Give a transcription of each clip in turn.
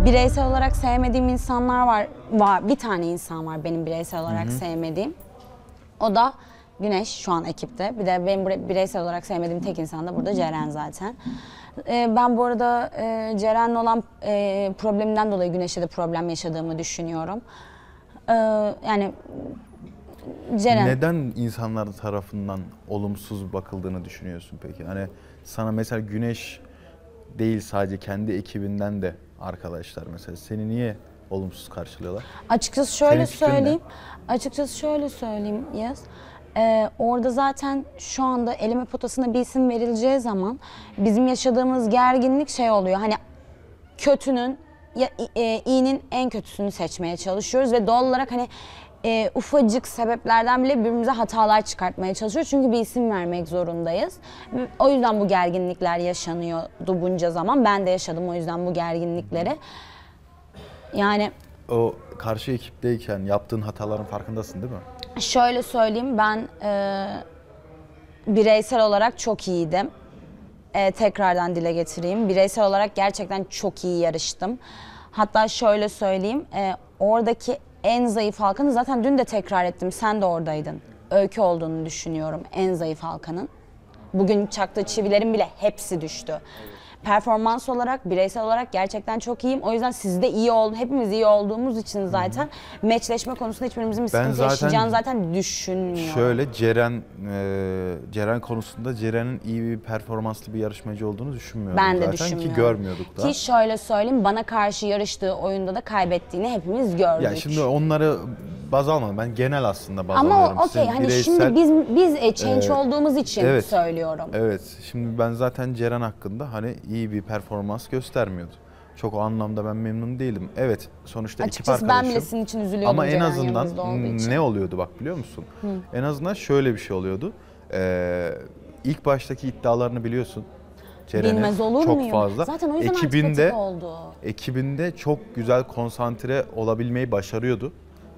bireysel olarak sevmediğim insanlar var. Bir tane insan var benim bireysel olarak sevmediğim. O da Güneş şu an ekipte. Bir de benim bireysel olarak sevmediğim tek insan da burada Ceren zaten. Ben bu arada Ceren'le olan problemimden dolayı Güneş'le de problem yaşadığımı düşünüyorum. Yani Ceren... Neden insanlar tarafından olumsuz bakıldığını düşünüyorsun peki? Hani sana mesela Güneş değil, sadece kendi ekibinden de arkadaşlar mesela seni niye olumsuz karşılıyorlar? Açıkçası şöyle söyleyeyim Yaz. Orada zaten şu anda eleme potasına bir isim verileceği zaman bizim yaşadığımız gerginlik şey oluyor. Hani kötünün iyinin en kötüsünü seçmeye çalışıyoruz ve doğal olarak hani ufacık sebeplerden bile birbirimize hatalar çıkartmaya çalışıyoruz. Çünkü bir isim vermek zorundayız. O yüzden bu gerginlikler yaşanıyordu bunca zaman. Ben de yaşadım o yüzden bu gerginlikleri. Yani o karşı ekipteyken yaptığın hataların farkındasın değil mi? Şöyle söyleyeyim, ben bireysel olarak çok iyiydim. Tekrardan dile getireyim. Bireysel olarak gerçekten çok iyi yarıştım. Hatta şöyle söyleyeyim, oradaki en zayıf halkanı zaten dün de tekrar ettim. Sen de oradaydın. Öykü olduğunu düşünüyorum en zayıf halkanın. Bugün çaktığı çivilerin bile hepsi düştü. Performans olarak, bireysel olarak gerçekten çok iyiyim. O yüzden siz de iyi olun, hepimiz iyi olduğumuz için zaten meçleşme konusunda hiçbirimizin bir sıkıntı yaşayacağını zaten düşünmüyorum. Şöyle Ceren konusunda Ceren'in iyi bir performanslı bir yarışmacı olduğunu düşünmüyorum. Ben de zaten düşünmüyorum. Ki görmüyorduk da. Ki şöyle söyleyeyim, bana karşı yarıştığı oyunda da kaybettiğini hepimiz gördük. Ya şimdi onları baz almadım. Ben genel aslında baz ama alıyorum. Ama okey, hani bireysel... şimdi biz change olduğumuz için söylüyorum. Evet. Şimdi ben zaten Ceren hakkında hani iyi bir performans göstermiyordu. Çok o anlamda ben memnun değilim. Evet, sonuçta açıkçası ekip arkadaşım. Ben bile sizin için üzülüyordum. Ama en Ceren azından ne oluyordu bak biliyor musun? En azından şöyle bir şey oluyordu. İlk baştaki iddialarını biliyorsun. Bilmez olur çok muyum? fazla. Zaten o yüzden antipatik oldu. Ekibinde çok güzel konsantre olabilmeyi başarıyordu.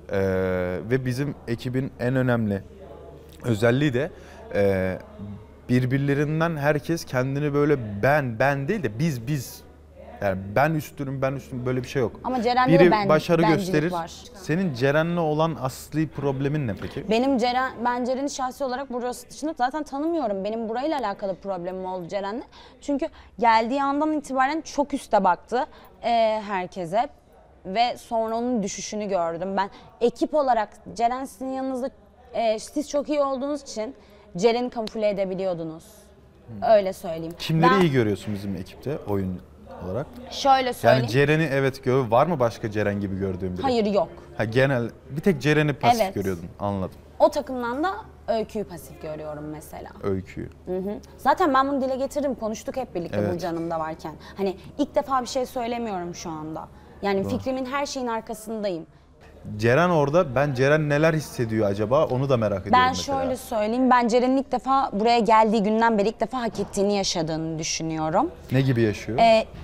Ve bizim ekibin en önemli özelliği de birbirlerinden herkes kendini böyle ben değil de biz. Yani ben üstünüm böyle bir şey yok. Ama Ceren'de biri başarı gösterir. Var. Senin Ceren'le olan asli problemin ne peki? Ben Ceren'i şahsi olarak burası dışında zaten tanımıyorum. Benim burayla alakalı problemim oldu Ceren'le. Çünkü geldiği andan itibaren çok üste baktı herkese. Ve sonra onun düşüşünü gördüm. Ben ekip olarak Ceren sizin yanınızda siz çok iyi olduğunuz için Ceren'i kamufle edebiliyordunuz. Öyle söyleyeyim. Kimleri iyi görüyorsun bizim ekipte oyun olarak? Şöyle söyleyeyim. Yani Ceren'i evet var mı başka Ceren gibi gördüğün biri? Hayır, yok. Genel bir tek Ceren'i pasif görüyordun, anladım. O takımdan da Öykü'yü pasif görüyorum mesela. Öykü'yü. Zaten ben bunu dile getirdim, konuştuk hep birlikte Burcu Hanım da varken. Hani ilk defa bir şey söylemiyorum şu anda. Yani fikrimin her şeyin arkasındayım. Ceren orada, ben Ceren neler hissediyor acaba onu da merak ediyorum mesela. Ben şöyle söyleyeyim, ben Ceren'in ilk defa buraya geldiği günden beri ilk defa hak ettiğini yaşadığını düşünüyorum. Ne gibi yaşıyor?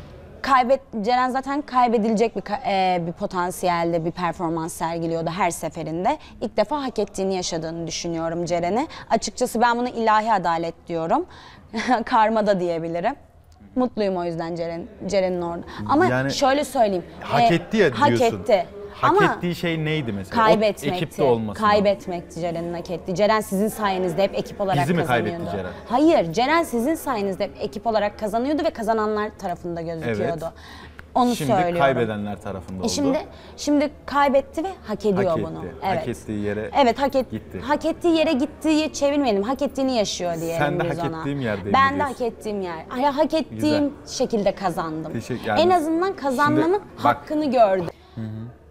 Ceren zaten kaybedilecek bir potansiyelde bir performans sergiliyordu her seferinde. İlk defa hak ettiğini yaşadığını düşünüyorum Ceren'i. Açıkçası ben bunu ilahi adalet diyorum. Karma da diyebilirim. Mutluyum o yüzden Ceren'in orada. Ama yani, şöyle söyleyeyim. Hak etti ya diyorsun. Hak etti. Hak ettiği şey neydi mesela? Kaybetmekti. Ekipte olması. Kaybetmekti Ceren'in hak ettiği. Ceren sizin sayenizde hep ekip olarak kazanıyordu. Bizi mi kazanıyordu. kaybetti Ceren? Hayır, Ceren sizin sayenizde hep ekip olarak kazanıyordu ve kazananlar tarafında gözüküyordu. Evet. Onu söylüyorum. Şimdi kaybedenler tarafında oldu. Şimdi kaybetti ve hak ediyor bunu. Evet. Hak ettiği yere gitti. Hak ettiği yere gittiği çevirmeyelim. Hak ettiğini yaşıyor diyelim Sen de biz hak ona. ettiğim yerdeyim. Ben de hak ettiğim yer. Hak ettiğim şekilde kazandım. Yani en azından kazanmanın hakkını gördüm. Hı.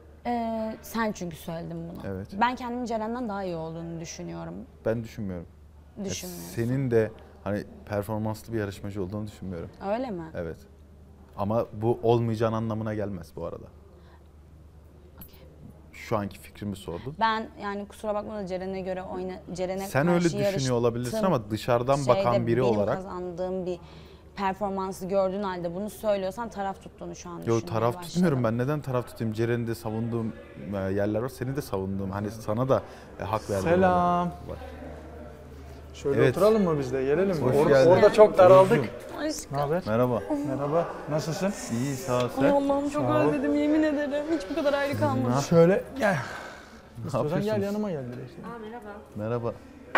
Sen çünkü söyledin bunu. Evet. Ben kendimin Ceren'den daha iyi olduğunu düşünüyorum. Ben düşünmüyorum. Düşünmüyorsun. Senin de hani performanslı bir yarışmacı olduğunu düşünmüyorum. Öyle mi? Evet. Ama bu olmayacağın anlamına gelmez bu arada. Okay. Şu anki fikrimi sordun. Ben yani kusura bakma da Ceren'e göre Ceren'e sen öyle düşünüyor olabilirsin ama dışarıdan bakan biri olarak. Benim kazandığım bir performansı gördüğün halde bunu söylüyorsan taraf tuttuğunu şu an düşünmeye taraf başladım. tutmuyorum, ben neden taraf tutayım? Ceren'i de savunduğum yerler var, seni de savunduğum, hani sana da hak verdiğim Selam. var. Şöyle Evet. oturalım mı biz de? Gelelim mi? Hoş geldin. Orada çok daraldık. Aşkım. Ne haber? Merhaba. Merhaba. Nasılsın? İyi sağ ol Ay sen. Allah'ım çok Sağ ol. özledim yemin ederim. Hiç bu kadar ayrı kalmadım. Şöyle gel. Ne İstiyorsan gel yapıyorsunuz? yanıma gel direkt. Merhaba.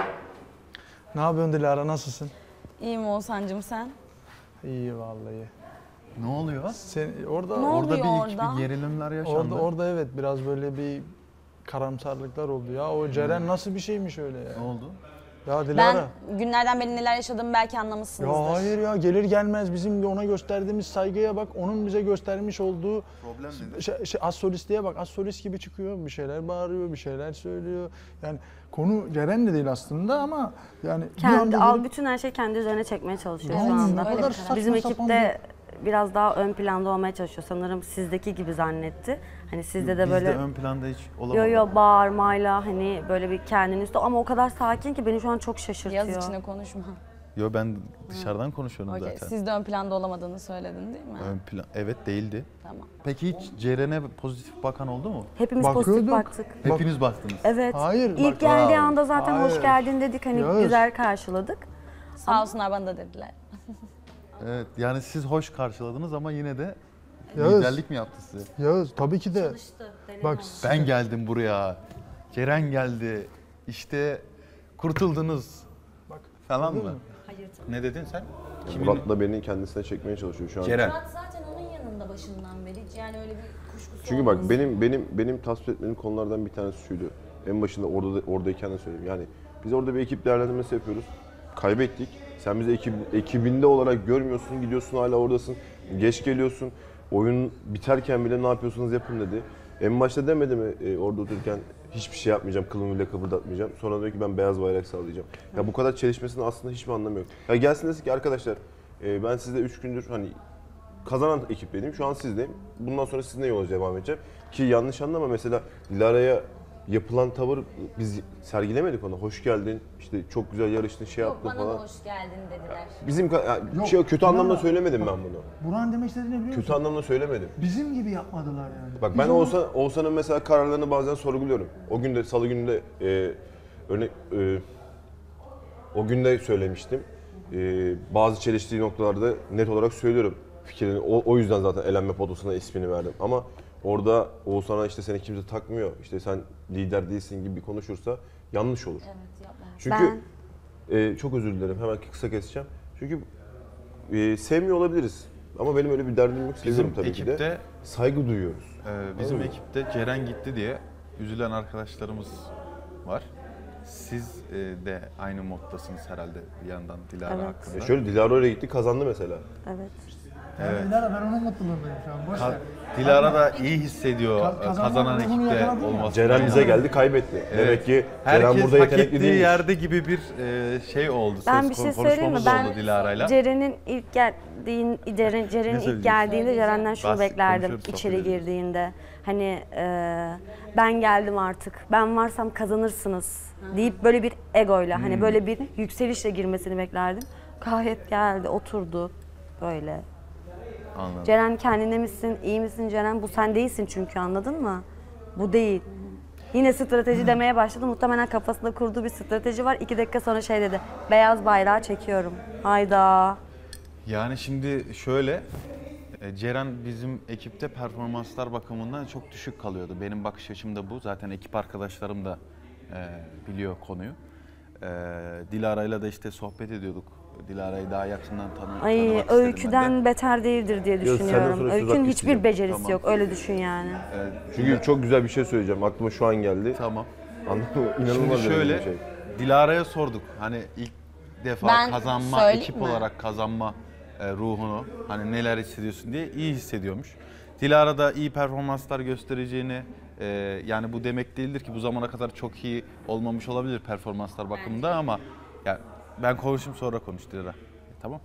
Ne yapıyorsun Dilara? Nasılsın? İyiyim Oğuzhan'cım sen? İyi vallahi. Ne oluyor? Sen orada Ne Orada oluyor bir orada? gerilimler yaşandı. orada evet biraz böyle bir karamsarlıklar oldu ya. O Ceren nasıl bir şeymiş öyle ya? Ne oldu? Ya Dilara. Ben günlerden beri neler yaşadığımı belki anlamışsınızdır. Ya hayır ya gelir gelmez bizim ona gösterdiğimiz saygıya bak. Onun bize göstermiş olduğu Problem nedir? az solistliğe bak. Az solist gibi çıkıyor. Bir şeyler bağırıyor, bir şeyler söylüyor. Yani konu Ceren de değil aslında ama yani bir Kendi, anda gelip- bütün her şey kendi üzerine çekmeye çalışıyor şu Aynen, anda. ne kadar saçma Bizim sapan ekipte biraz daha ön planda olmaya çalışıyor. Sanırım sizdeki gibi zannetti. Hani sizde de böyle Biz de ön planda hiç olamadık. yo yo bağırmayla hani böyle bir kendini üstü ama o kadar sakin ki beni şu an çok şaşırtıyor. Yaz içine konuşma. Yo ben dışarıdan konuşuyorum Okey, zaten. siz de ön planda olamadığını söyledin değil mi? Ön plan evet değildi. Tamam. Peki hiç Ceren'e pozitif bakan oldu mu? Hepimiz pozitif Bakıyorduk. baktık. Hepiniz baktınız. Evet. Hayır, İlk bak- geldiği Wow. anda zaten Hayır. hoş geldin dedik hani Yağız. güzel karşıladık. Sağ olsunlar bana da dediler. Evet yani siz hoş karşıladınız ama yine de Yağız. liderlik mi yaptı size? Yağız tabii ki de. Bak Ben geldim buraya. Ceren geldi. İşte kurtuldunuz. Bak, Falan gördün mı? mü? Ne dedin sen? Kimin? Murat da beni kendisine çekmeye çalışıyor şu an. Ceren. Murat zaten onun yanında başından beri. Yani öyle bir kuşkusu Çünkü bak benim tasvip etmediğim konulardan bir tanesi şuydu. En başında oradayken de söyleyeyim. Yani biz orada bir ekip değerlendirmesi yapıyoruz. Kaybettik. Sen bizi ekibinde olarak görmüyorsun, gidiyorsun hala oradasın. Geç geliyorsun. Oyun biterken bile ne yapıyorsunuz yapın dedi. En başta demedi mi orada otururken hiçbir şey yapmayacağım, kılımı bile kıpırdatmayacağım. Sonra diyor ki ben beyaz bayrak sağlayacağım. Ya bu kadar çelişmesinin aslında hiçbir anlamı yok. Ya gelsin desin ki arkadaşlar ben sizde 3 gündür hani kazanan ekipteydim. Şu an sizdeyim. Bundan sonra sizinle yola devam edeceğim. Ki yanlış anlama mesela Dilara'ya yapılan tavır biz sergilemedik ona. Hoş geldin, işte çok güzel yarıştın, şey Yok yaptın bana falan. da hoş geldin dediler. Bizim Yok, şey kötü anlamda Dilara. söylemedim ben bunu. Burhan demek istediğini biliyor musun? Kötü anlamda söylemedim. Bizim gibi yapmadılar yani. Bak Biz ben onu- Oğuzhan'ın mesela kararlarını bazen sorguluyorum. O gün de salı günü de o gün de söylemiştim. Bazı çeliştiği noktalarda net olarak söylüyorum fikrini. O yüzden zaten elenme potasına ismini verdim. Ama orada Oğuzhan'a işte seni kimse takmıyor, işte sen lider değilsin gibi konuşursa yanlış olur. Evet yapma. Çünkü çok özür dilerim hemen kısa keseceğim. Çünkü sevmiyor olabiliriz. Ama benim öyle bir derdim yok. Seviyorum tabii ki de. ekipte, Saygı duyuyoruz. bizim Öyle mi? ekipte Ceren gitti diye üzülen arkadaşlarımız var. Siz de aynı moddasınız herhalde bir yandan Dilara Evet. hakkında. Şöyle Dilara oraya gitti kazandı mesela. Evet. Evet. Dilara ben onun mutluluğundayım şu an. Boş ver. Dilara da iyi hissediyor Kazanma kazanan ruhunu ekipte yakaladın mı? olması. Ceren bize geldi kaybetti. Demek ki Ceren Herkes burada hak yetenekli ettiği değilmiş. yerde gibi bir şey oldu. Ben bir şey söyleyeyim mi? Konuşmamız oldu Ben Dilara'yla. Ceren'in ilk Ceren'in söyleyeceksin? ilk geldiğinde Ceren'den şunu Bahset, beklerdim konuşuyoruz, sohbet içeri ediyoruz. girdiğinde. Hani ben geldim artık. Ben varsam kazanırsınız deyip böyle bir egoyla hani böyle bir yükselişle girmesini beklerdim. Gayet geldi, oturdu böyle. Anladım. Ceren kendine misin, iyi misin Ceren? Bu sen değilsin çünkü anladın mı? Bu değil. Yine strateji demeye başladı. Muhtemelen kafasında kurduğu bir strateji var. 2 dakika sonra şey dedi. Beyaz bayrağı çekiyorum. Hayda. Yani şimdi şöyle, Ceren bizim ekipte performanslar bakımından çok düşük kalıyordu. Benim bakış açım da bu. Zaten ekip arkadaşlarım da biliyor konuyu. Dilara'yla da işte sohbet ediyorduk. Dilara'yı daha yakından tanımak Ay istedim ben de. öyküden beter değildir diye senden düşünüyorum. sonra söz Öykünün hakkı hiçbir isteyeceğim. becerisi Tamam. yok. Öyle düşün yani. Çünkü çok güzel bir şey söyleyeceğim. Aklıma şu an geldi. Tamam. Anladın mı? Şimdi İnanılmaz şöyle, bir şey. Dilara'ya sorduk. Hani ilk defa Ben kazanma, söyleyeyim ekip mi? olarak kazanma ruhunu, hani neler hissediyorsun diye iyi hissediyormuş. Dilara da iyi performanslar göstereceğini, yani bu demek değildir ki bu zamana kadar çok iyi olmamış olabilir performanslar bakımında ama ya ben konuşayım sonra konuş Dilara. Tamam.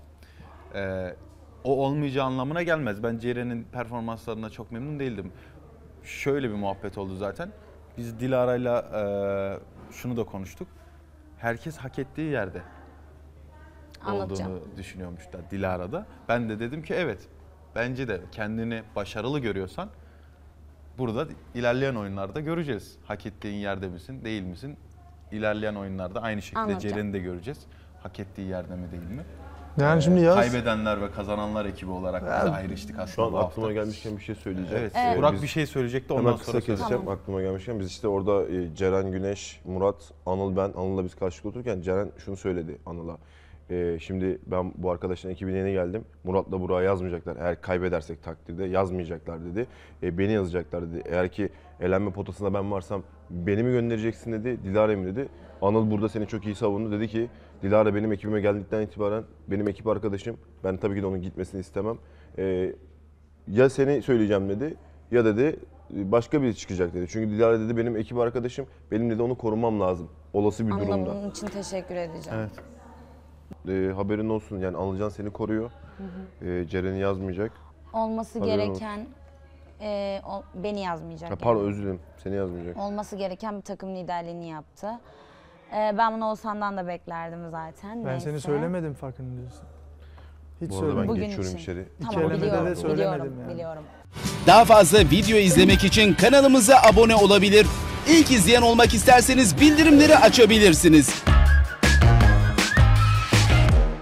O olmayacağı anlamına gelmez. Ben Ceren'in performanslarına çok memnun değildim. Şöyle bir muhabbet oldu zaten. Biz Dilara'yla şunu da konuştuk. Herkes hak ettiği yerde Anlatacağım. olduğunu düşünüyormuşlar Dilara'da. Ben de dedim ki evet. Bence de kendini başarılı görüyorsan burada ilerleyen oyunlarda göreceğiz. Hak ettiğin yerde misin, değil misin? ilerleyen oyunlarda aynı şekilde Anlatacağım. Ceren'i de göreceğiz. Hak ettiği yerde mi değil mi? Yani şimdi yaz. Kaybedenler ve kazananlar ekibi olarak biz ayrıştık aslında Şu an bu hafta. aklıma gelmişken bir şey söyleyeceğim. Evet, Burak Biz bir şey söyleyecekti hemen ondan kısa sonra keseceğim söyleyeceğim. aklıma gelmişken. Biz işte orada Ceren, Güneş, Murat, Anıl, ben. Anıl'la biz karşılıklı otururken Ceren şunu söyledi Anıl'a. Şimdi ben bu arkadaşların ekibine yeni geldim. Murat'la Burak'ı yazmayacaklar. Eğer kaybedersek takdirde yazmayacaklar dedi. Beni yazacaklar dedi. Eğer ki elenme potasında ben varsam beni mi göndereceksin dedi. Dilara'yı mı dedi. Anıl burada seni çok iyi savundu. Dedi ki Dilara benim ekibime geldikten itibaren benim ekip arkadaşım. Ben tabii ki de onun gitmesini istemem. Ya seni söyleyeceğim dedi ya dedi başka biri çıkacak dedi. Çünkü Dilara dedi benim ekip arkadaşım. Benim dedi onu korumam lazım. Olası bir Anla durumda. bunun için teşekkür edeceğim. Evet. Haberin olsun yani Anılcan seni koruyor. Ceren'i yazmayacak. Olması Haberin gereken beni yazmayacak. Ha, pardon yani. özür dilerim seni yazmayacak. Olması gereken bir takım liderliğini yaptı. Ben bunu Oğuzhan'dan da beklerdim zaten. Ben Neyse. seni söylemedim farkındaysan. Hiç Bu arada ben söylemedim. Bugün geçiyorum için. içeri. Tamam kelimede de biliyorum, söylemedim biliyorum, yani. biliyorum. Daha fazla video izlemek için kanalımıza abone olabilir. İlk izleyen olmak isterseniz bildirimleri açabilirsiniz.